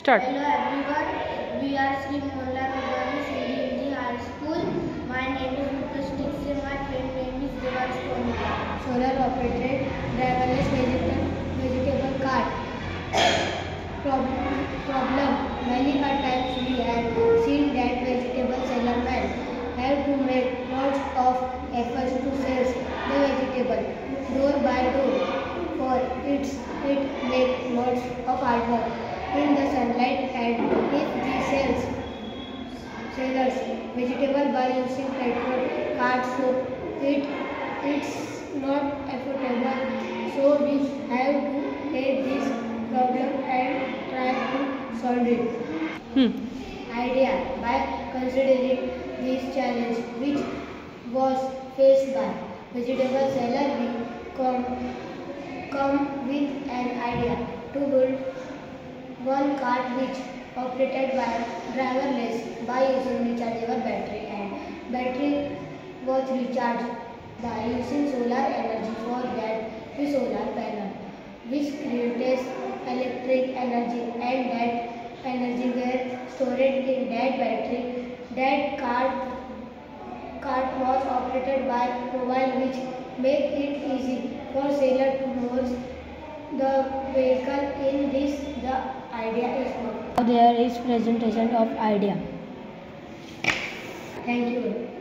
Start. Hello everyone, we are Sri Mohanlal Nagani Sindhi High School. My name is Mukesh Dixit. My friend name is Devansh Pomika. Solar operated driverless vegetable cart. Problem. Many a times we have seen that vegetable seller man have to make lots of efforts to sell the vegetable door by door. For it makes lots of hard work in the sunlight, and if the sellers vegetable by using petrol cart, so it's not affordable. So we have to take this problem and try to solve it. Idea. By considering this challenge which was faced by vegetable seller, we come with an idea to build one cart which operated by driverless by using rechargeable battery, and battery was recharged by using solar energy. For that, the solar panel which creates electric energy, and that energy gets stored in that battery. That cart was operated by mobile, which make it easy for seller to move the vehicle in this. The idea is good. Now there is presentation of idea. Thank you.